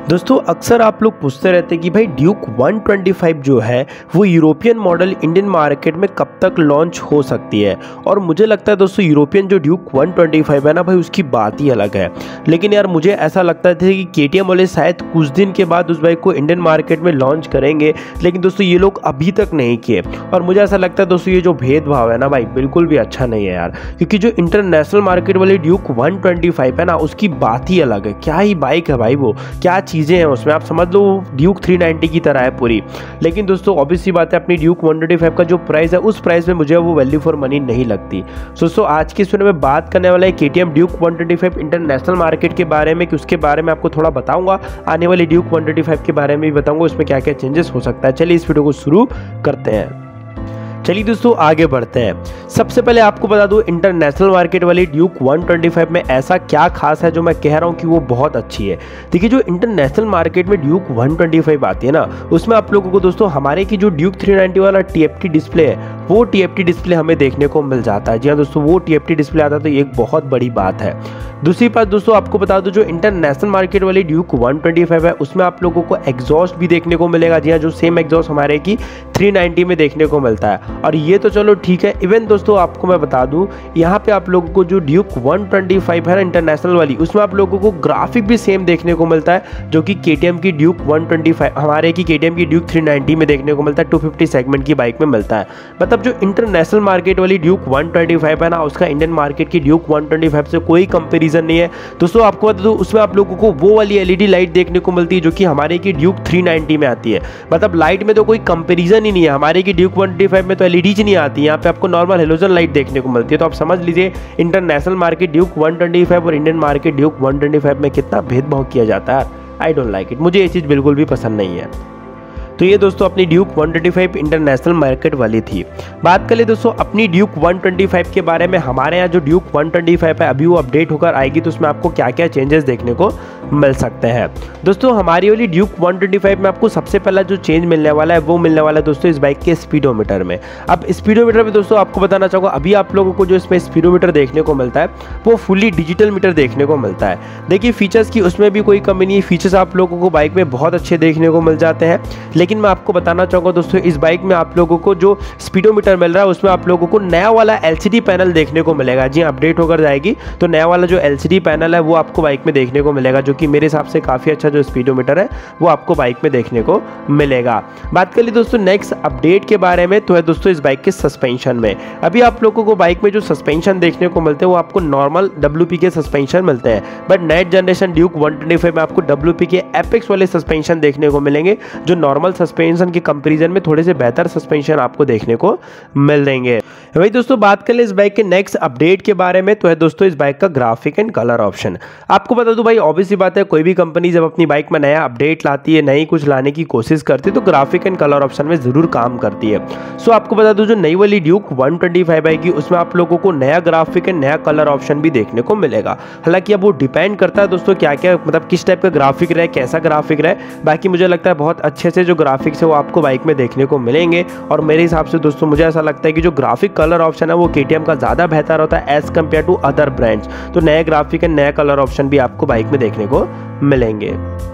दोस्तों अक्सर आप लोग पूछते रहते हैं कि भाई ड्यूक 125 जो है वो यूरोपियन मॉडल इंडियन मार्केट में कब तक लॉन्च हो सकती है। और मुझे लगता है दोस्तों यूरोपियन जो ड्यूक 125 है ना भाई उसकी बात ही अलग है। लेकिन यार मुझे ऐसा लगता था कि केटीएम वाले शायद कुछ दिन के बाद उस बाइक को इंडियन मार्केट में लॉन्च करेंगे, लेकिन दोस्तों ये लोग अभी तक नहीं किए। और मुझे ऐसा लगता है दोस्तों ये जो भेदभाव है ना भाई बिल्कुल भी अच्छा नहीं है यार, क्योंकि जो इंटरनेशनल मार्केट वाली ड्यूक 125 है ना उसकी बात ही अलग है। क्या ही बाइक है भाई, वो क्या चीज़ें हैं उसमें, आप समझ लो ड्यूक 390 की तरह है पूरी। लेकिन दोस्तों ऑब्वियस सी बात है अपनी ड्यूक 125 का जो प्राइस है उस प्राइस में मुझे वो वैल्यू फॉर मनी नहीं लगती। दोस्तों आज की इस वीडियो में बात करने वाला है केटीएम ड्यूक 125 इंटरनेशनल मार्केट के बारे में, कि उसके बारे में आपको थोड़ा बताऊंगा, आने वाली ड्यूक 125 के बारे में भी बताऊंगा उसमें क्या क्या चेंजेस हो सकता है। चलिए इस वीडियो को शुरू करते हैं। चलिए दोस्तों आगे बढ़ते हैं। सबसे पहले आपको बता दूं इंटरनेशनल मार्केट वाली ड्यूक 125 में ऐसा क्या खास है जो मैं कह रहा हूं कि वो बहुत अच्छी है। देखिए जो इंटरनेशनल मार्केट में ड्यूक 125 आती है ना उसमें आप लोगों को दोस्तों हमारे की जो ड्यूक 390 वाला टीएफटी डिस्प्ले है वो टीएफटी डिस्प्ले हमें देखने को मिल जाता है। जी हाँ दोस्तों वो टीएफटी डिस्प्ले आता है तो ये एक बहुत बड़ी बात है। दूसरी बात दोस्तों आपको बता दूं जो इंटरनेशनल मार्केट वाली ड्यूक 125 है उसमें आप लोगों को एग्जॉस्ट भी देखने को मिलेगा। जी हाँ जो सेम एग्जॉस्ट हमारे की 390 में देखने को मिलता है। और ये तो चलो ठीक है, इवन दोस्तों आपको मैं बता दूं यहाँ पे आप लोगों को जो ड्यूक 125 है ना इंटरनेशनल वाली उसमें आप लोगों को ग्राफिक भी सेम देखने को मिलता है जो कि केटीएम की ड्यूक 125 हमारे की केटीएम की ड्यूक 390 में देखने को मिलता है, 250 सेगमेंट की बाइक में मिलता है। मतलब जो इंटरनेशनल मार्केट वाली ड्यूक 125 है ना उसका इंडियन मार्केट की ड्यूक 125 से कोई कंपेरिजन नहीं है। दोस्तों आपको बता दूं उसमें आप लोगों को वो वाली एलईडी लाइट देखने को मिलती है जो कि हमारे की ड्यूक 390 में आती है। मतलब लाइट में तो कोई कंपेरिजन ही नहीं है, हमारे की ड्यूक 125 में तो एलईडी नहीं आती, यहाँ पे आपको नॉर्मल हेलोजन लाइट देखने को मिलती है। तो आप समझ लीजिए इंटरनेशनल मार्केट ड्यूक 125 और इंडियन मार्केट ड्यूक 125 में कितना भेदभाव किया जाता है। आई डोंट लाइक इट, मुझे ये चीज़ बिल्कुल भी पसंद नहीं है। तो ये दोस्तों अपनी ड्यूक 125 इंटरनेशनल मार्केट वाली थी। बात कर ले दोस्तों अपनी ड्यूक 125 के बारे में। हमारे यहाँ जो ड्यूक 125 है अभी वो अपडेट होकर आएगी तो उसमें आपको क्या क्या चेंजेस देखने को मिल सकते हैं। दोस्तों हमारी वाली ड्यूक 125 में आपको सबसे पहला जो चेंज मिलने वाला है वो मिलने वाला है दोस्तों इस बाइक के स्पीडोमीटर में। अब स्पीडोमीटर में दोस्तों आपको बताना चाहूँगा अभी आप लोगों को जो इसमें स्पीडोमीटर देखने को मिलता है वो फुली डिजिटल मीटर देखने को मिलता है। देखिए फीचर्स की उसमें भी कोई कमी नहीं है, फीचर्स आप लोगों को बाइक में बहुत अच्छे देखने को मिल जाते हैं। लेकिन मैं आपको बताना चाहूँगा दोस्तों इस बाइक में आप लोगों को जो स्पीडोमीटर मिल रहा है उसमें आप लोगों को नया वाला एलसीडी पैनल देखने को मिलेगा। जी अपडेट होकर जाएगी तो नया वाला जो एलसीडी पैनल है वो आपको बाइक में देखने को मिलेगा, जो कि मेरे हिसाब से काफ़ी अच्छा जो स्पीडोमीटर है वो आपको बाइक में देखने को मिलेगा। बात कर ली दोस्तों नेक्स्ट अपडेट के बारे में तो है दोस्तों इस बाइक के सस्पेंशन में। अभी आप लोगों को बाइक में जो सस्पेंशन देखने को मिलते हैं वो आपको नॉर्मल WP के सस्पेंशन मिलते हैं, बट नेक्स्ट जनरेशन ड्यूक 125 में आपको WP के एपेक्स वाले सस्पेंशन देखने को मिलेंगे जो नॉर्मल सस्पेंशन के कंपैरिजन में थोड़े से बेहतर सस्पेंशन आपको देखने को मिल देंगे। वही दोस्तों बात कर ले इस बाइक के नेक्स्ट अपडेट के बारे में तो है दोस्तों इस बाइक का ग्राफिक एंड कलर ऑप्शन। आपको बता दूं भाई ऑब्वियस सी बात है कोई भी कंपनी जब अपनी बाइक में नया अपडेट लाती है, नई कुछ लाने की कोशिश करती है तो ग्राफिक एंड कलर ऑप्शन में जरूर काम करती है। सो आपको बता दूं जो नई वाली ड्यूक 125 आएगी उसमें आप लोगों को नया ग्राफिक एंड नया कलर ऑप्शन भी देखने को मिलेगा। हालांकि अब वो डिपेंड करता है दोस्तों क्या क्या मतलब किस टाइप का ग्राफिक रहे, कैसा ग्राफिक रहे। बाकी मुझे लगता है बहुत अच्छे से जो ग्राफिक्स है वो आपको बाइक में देखने को मिलेंगे। और मेरे हिसाब से दोस्तों मुझे ऐसा लगता है कि जो ग्राफिक कलर ऑप्शन है वो केटीएम का ज़्यादा बेहतर होता है as compare to other brands. तो नए ग्राफिक एंड नया कलर ऑप्शन भी आपको बाइक में देखने को मिलेंगे।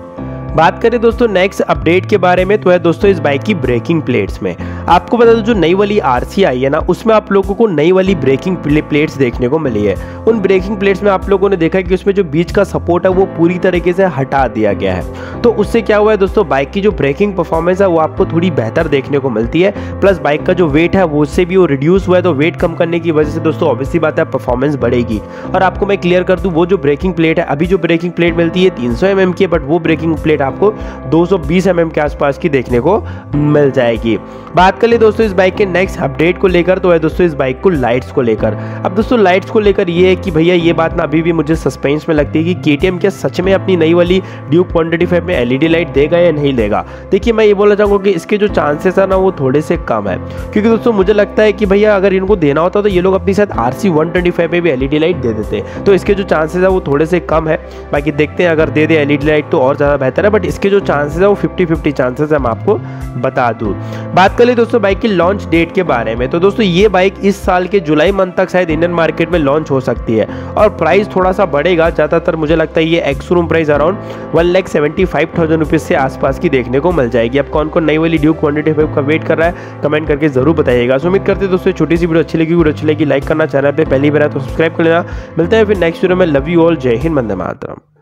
बात करें दोस्तों नेक्स्ट अपडेट के बारे में तो है दोस्तों इस बाइक की ब्रेकिंग प्लेट्स में। आपको बता दो जो नई वाली आरसी आई है ना उसमें आप लोगों को नई वाली ब्रेकिंग प्लेट्स देखने को मिली है। उन ब्रेकिंग प्लेट्स में आप लोगों ने देखा कि उसमें जो बीच का सपोर्ट है वो पूरी तरीके से हटा दिया गया है। तो उससे क्या हुआ है दोस्तों बाइक की जो ब्रेकिंग परफॉर्मेंस है वो आपको थोड़ी बेहतर देखने को मिलती है। प्लस बाइक का जो वेट है वो उससे भी वो रिड्यूस हुआ है, तो वेट कम करने की वजह से दोस्तों ऑब्वियसली बात है परफॉर्मेंस बढ़ेगी। और आपको मैं क्लियर कर दूं वो जो ब्रेकिंग प्लेट है अभी जो ब्रेकिंग प्लेट मिलती है 300 mm की, बट वो ब्रेकिंग प्लेट आपको 220 mm के आसपास की देखने को मिल जाएगी। बात कर ले दोस्तों इस बाइक के नेक्स्ट अपडेट को लेकर तो है दोस्तों इस बाइक को लाइट्स को लेकर। अब दोस्तों लाइट्स को लेकर ये है कि भैया ये बात ना अभी भी मुझे सस्पेंस में लगती है कि केटीएम क्या सच में अपनी नई वाली ड्यूक 125 में एलईडी लाइट देगा या नहीं देगा। देखिए मैं ये बोलना चाहूँगा कि इसके जो चांसेस है ना वो थोड़े से कम है, क्योंकि दोस्तों मुझे लगता है कि भैया अगर इनको देना होता तो ये लोग अपनी साथ RC 125 पे भी एलईडी लाइट दे देते, तो इसके जो चांसेस है वो थोड़े से कम है। बाकी देखते हैं अगर दे दे एलईडी लाइट तो और ज़्यादा बेहतर है, बट इसके जो चांसेस है वो 50-50 चांसेस है, मैं आपको बता दूं। बात कर ले दोस्तों बाइक की लॉन्च डेट के बारे में तो दोस्तों ये बाइक इस साल के जुलाई मंथ तक शायद इंडियन मार्केट में लॉन्च हो सकती है और प्राइस थोड़ा सा बढ़ेगा। ज़्यादातर मुझे लगता है ये ex showroom price around 1,75,000 5,000 rupees से आसपास की देखने को मिल जाएगी। अब कौन कौन नई वाली ड्यूक 125 का वेट कर रहा है कमेंट करके जरूर बताइएगा। सो उम्मीद करते हैं दोस्तों छोटी सी वीडियो अच्छी लगी लाइक करना, चैनल पे पहली बार है तो सब्सक्राइब कर लेना। मिलते हैं फिर नेक्स्ट वीडियो में। लव यू ऑल, जय हिंद, वंदे मातरम।